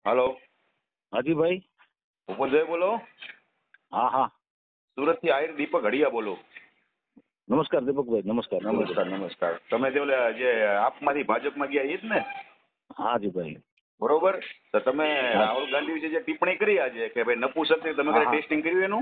હાલો. હાજી ભાઈ. ભૂપતભાઈ બોલો? હા હા. સુરતથી આહિર દીપક હડિયા બોલો. નમસ્કાર દીપકભાઈ. નમસ્કાર. નમસ્કાર નમસ્કાર. તમે તે ઓલા જે આપમાંથી ભાજપમાં ગયા એ જ ને? હાજી ભાઈ. બરોબર. તો તમે હા રાહુલ ગાંધી વિશે જે ટિપ્પણી કરી આજે કે ભાઈ નપુસક તમે હા કઈ હા. ટેસ્ટિંગ કર્યું એનું?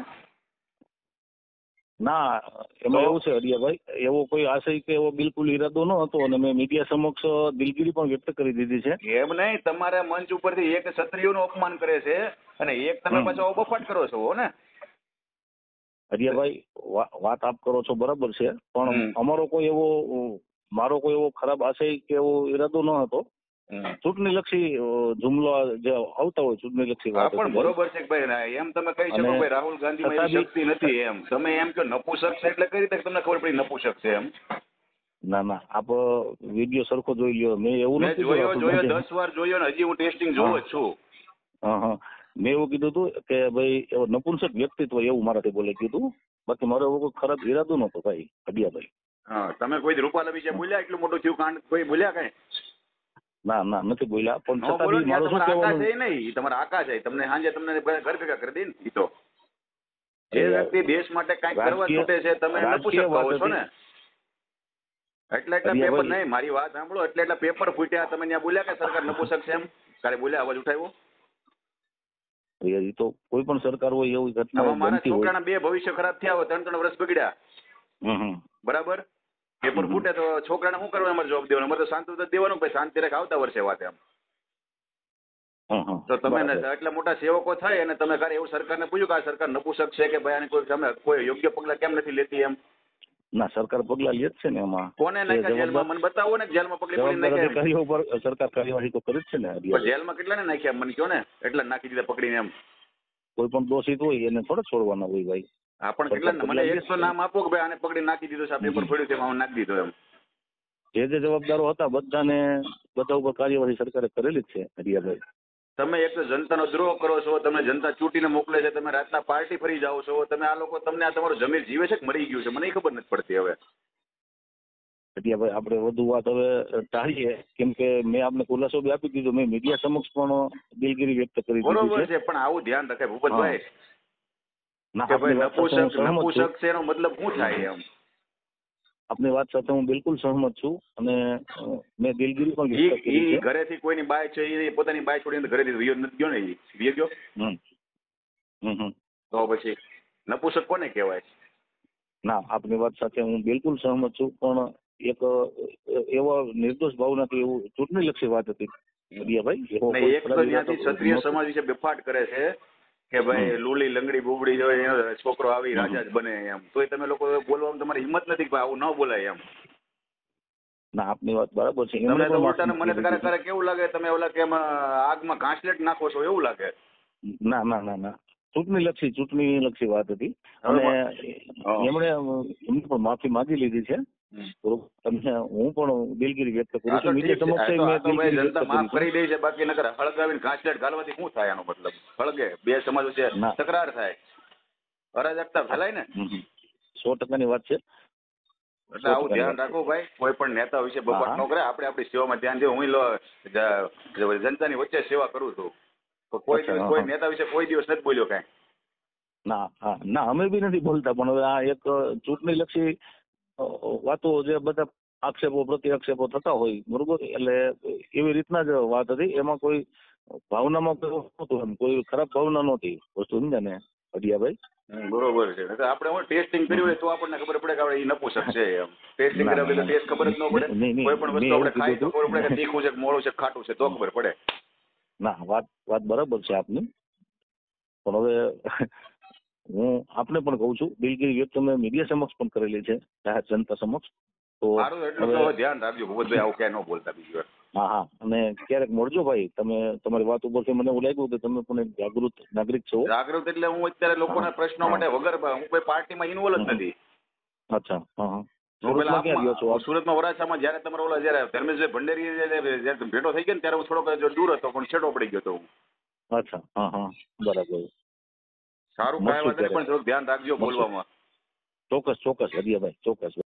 ના, એમાં એવું છે હરિયાભાઈ, એવો કોઈ આશય કે એવો બિલકુલ ઈરાદો ન હતો અને મેં મીડિયા સમક્ષ દિલગીરી પણ વ્યક્ત કરી દીધી છે. એમ નહીં, તમારા મંચ ઉપરથી એક ક્ષત્રિયોનું અપમાન કરે છે અને એક તમે હમ. પાછો બફાટ કરો છો ને? હરિયાભાઈ, વાત આપ કરો છો બરાબર છે, પણ હમ. અમારો કોઈ એવો મારો કોઈ એવો ખરાબ આશય કે એવો ઈરાદો ન હતો. હમ. ચૂંટણીલક્ષી જુમલો જે આવતા હોય ચૂંટણીલક્ષી હા વાત પણ હતી ભાઈ. બરોબર છે કે ભાઈ એમ તમે કહી શકો અને ભાઈ રાહુલ ગાંધીમાં છતાં એવી બી શક્તિ નથી એમ. તમે એમ કહો નપુસક છે એટલે કઈ રીતે તમને ખબર પડી નપુસક છે એમ? ના ના, આપ વિડીયો સરખો જોઈ લ્યો. મેં એવું મેં નથી કીધું જોયો રાહુલ જોયો ગાંધી. 10 વાર જોયો ને હજી હું ટેસ્ટિંગ જોઉં હા જ છું. હા હા. મેં એવું કીધું હતું કે ભાઈ એવો નપુંસક વ્યક્તિત્વ એવું મારાથી બોલે કીધું. બાકી મારો એવો કોઈ ખરાબ ઈરાદો નહોતો ભાઈ હડિયાભાઈ. હા, તમે કોઈ રૂપાલા વિશે બોલ્યા એટલું મોટું થયું કાંડ કોઈ બોલ્યા કઈ? ના ના, નથી બોલ્યા, પણ ન છતાં બોલો બી ને મારું શું તમારા આકાશ કહેવાનું. છે નહીં, તમારા આકાશ છે તમને સાંજે તમને ઘર ભેગા કરી દે ને ઈ તો. જે વ્યક્તિ દેશ માટે કાંઈક કરવા રાજકીય છૂટે છે તમે રાજકીય નપુસક વાત કહો છો હતી ને? એટલા પેપર હરિયાભાઈ. નહીં, મારી વાત સાંભળો, એટલા પેપર ફૂટ્યા તમે ત્યાં બોલ્યા કે સરકાર નપુસક છે એમ? કાલે બોલ્યા, અવાજ ઉઠાવ્યો? એ તો કોઈ પણ સરકાર હોય એવી ઘટનાઓ આમાં મારા બનતી હોય. છોકરાના 2 ભવિષ્ય ખરાબ થયા હોય, 3 વર્ષ બગડ્યા. હમ. બરાબર. પેપર ફૂટે તો છોકરાને શું કરવાનું? અમારે જવાબ દેવાનો? અમારે તો શાંતિ તો દેવાનું ભાઈ, શાંતિ રાખ, આવતા વર્ષે વાત એમ. તો તમે બરાબર. એટલા મોટા સેવકો થાય અને તમે ક્યારે એવું સરકારને પૂછ્યું કે આ સરકાર નપુસક છે કે ભાઈ આને કોઈ તમે કોઈ યોગ્ય પગલા કેમ નથી લેતી એમ? ના, સરકાર પગલા લે જ છે ને એમાં. કોને જે નાખ્યા જેલમાં? મને બતાવો ને જેલમાં પકડી પકડી જવાબદાર નાખ્યા એમ. અધિકારીઓ પર સરકાર કાર્યવાહી તો કરી જ છે ને પણ હરિયાભાઈ. જેલમાં કેટલાને નાખ્યા મને કહો ને? એટલા નાખી દીધા પકડીને એમ. કોઈ પણ દોષિત હોય એને થોડા છોડવાના હોય ભાઈ. હા પણ સરકાર કેટલા મને પગલા લે એક તો છે. નામ આપો કે ભાઈ આને પકડી નાખી દીધો છે, આ પેપર ફોડ્યું છે એમાં નાખી દીધો એમ. જે જવાબદારો હતા બધા ઉપર કાર્યવાહી સરકારે કરેલી જ છે હરિયાભાઈ. તમે એક તો જનતાનો દ્રોહ કરો છો, તમે જનતા ચૂંટીને મોકલે છે, તમે રાતના પાર્ટી ફરી જાઓ છો, તમે આ લોકો તમને આ તમારું જમીર જીવે છે કે મરી ગયું છે મને ખબર નથી પડતી હવે. હરિયાભાઈ, આપણે વધુ વાત હવે ટાળીએ, કેમ કે મેં આપને ખુલાસો બી આપી દીધો. મેં મીડિયા સમક્ષ પણ દિલગીરી વ્યક્ત કરી દીધી બરોબર છે. છે, પણ આવું ધ્યાન રખાય હા. ભૂપતભાઈ ના, કે આપની ભાઈ વાત સાથે હું સહમત છું. નપુસક છે એનો મતલબ શું થાય એમ? આપની વાત સાથે હું બિલકુલ સહમત છું અને મેં દિલગીરી પણ વ્યક્ત કરી ઈ છે. ઘરેથી કોઈની બાય છે એ પોતાની બાય છોડીને ઘરેથી વિયો નથી ગયો ને? ઈ વિયો ગયો હમ હમ. તો પછી નપુસક કોને કહેવાય? ના, આપની વાત સાથે હું બિલકુલ સહમત છું, પણ એક એવો નિર્દોષ ભાવનાથી એવું ચૂંટણીલક્ષી વાત હતી હરિયાભાઈ. એવો ને કોઈ એક તો ખરાબ ઈરાદો ત્યાંથી ક્ષત્રિય નહોતો. સમાજ વિશે બેફાટ કરે છે કે ભાઈ લુલી લંગડી બુબડી હોય એનો છોકરો આવી હમ. રાજા જ બને એમ. તોય તમે લોકો બોલવામાં તમારી હિંમત નથી કે ભાઈ આવું ન બોલાય એમ. ના, આપની વાત બરાબર છે. એમણે તમે તો પણ ઉલટા માફી મને તો માંગી ક્યારેક લીધી ક્યારેક કેવું લાગે તમે ઓલા કે આગમાં ઘાસલેટ નાખો છો એવું લાગે. છે. ના ના ના ના, ચૂંટણીલક્ષી વાત હતી હવે અને હા. એમણે પણ માફી માંગી લીધી છે. બરોબર. તમને હું પણ દિલગીરી વ્યક્ત કરું હા તો છું. મીડિયા ઠીક છે. સમક્ષ આ મેં તો ભાઈ દિલગીરી વ્યક્ત જનતા કરી માફ છે. કરી દે છે, બાકી નકર હળગાવીને ઘાસલેટ ઘાલવાથી શું થાય? આનો મતલબ હળગે બે સમાજ વચ્ચે ના. તકરાર થાય, અરાજકતા ફેલાય ને. 100% વાત છે. એટલે આવું 100% ધ્યાન વાત છે. રાખો ભાઈ, કોઈ પણ નેતા વિશે હા બફાટ હા. ન કરે. આપણે આપણી સેવામાં ધ્યાન દે. હું જનતાની વચ્ચે સેવા કરું છું તો કોઈ અચ્છા. દિવસ હા કોઈ હા. નેતા વિશે કોઈ દિવસ નથી બોલ્યો કાંઈ. ના હા ના, અમે બી નથી બોલતા, પણ હવે આ એક ચૂંટણીલક્ષી વાતો જે બધા આક્ષેપો પ્રતિ આક્ષેપો થતા હોય, બરોબર, એટલે એવી રીતના જ વાત હતી. એમાં કોઈ ભાવનામાં કોઈ નહોતું, એમ કોઈ ખરાબ ભાવના નહોતી. વસ્તુ સમજ્યા ને હરિયાભાઈ? બરોબર છે. એટલે આપણે હું ટેસ્ટિંગ કર્યું હોય તો આપણને ખબર પડે કે આપણે એ નપુસક છે એમ. ટેસ્ટિંગ ના કર્યા ના વગર ના ટેસ્ટ ખબર જ ન પડે. નહીં કોઈ નહીં, પણ મેં વસ્તુ એવું આપણે કીધું ખાઈ તો ખબર પડે કે હતું. તીખું છે કે મોળું છે કે ખાટું છે તો ખબર પડે. ના, વાત બરાબર છે આપની, પણ હવે હું આપને પણ કહું છું, દિલગીરી વ્યક્ત મેં મીડિયા સમક્ષ પણ કરેલી છે, જાહેર જનતા સમક્ષ. તો સારું, એટલું હવે તો ધ્યાન રાખજો ભૂપતભાઈ, આવું ક્યાંય ન બોલતા બીજી વાર. હા હા, અને ક્યારેક મળજો ભાઈ. તમારી વાત ઉપરથી મને એવું લાગ્યું કે તમે પણ એક જાગૃત નાગરિક છો. જાગૃત એટલે હું અત્યારે હા લોકોના પ્રશ્નો હા. માટે વગર હું કોઈ પાર્ટીમાં ઇન્વોલ્વ જ નથી. અચ્છા. હા હા. હું પેલા સુરતમાં ક્યાં રહ્યો છો હું આપ? સુરતમાં વરાછામાં જયારે તમારો ઓલા જયારે ધર્મેશભાઈ ભંડેરી જયારે ભેટો થઈ ગયો ને ત્યારે હું થોડોક દૂર હતો, પણ છેટો પડી ગયો હતો હું. અચ્છા. હા હા, બરાબર. સારું, કાંઈ મળશું વાંધો નહીં, ક્યારેક. પણ થોડુંક ધ્યાન રાખજો મળશું. બોલવામાં. ચોક્કસ હરિયાભાઈ, ચોક્કસ.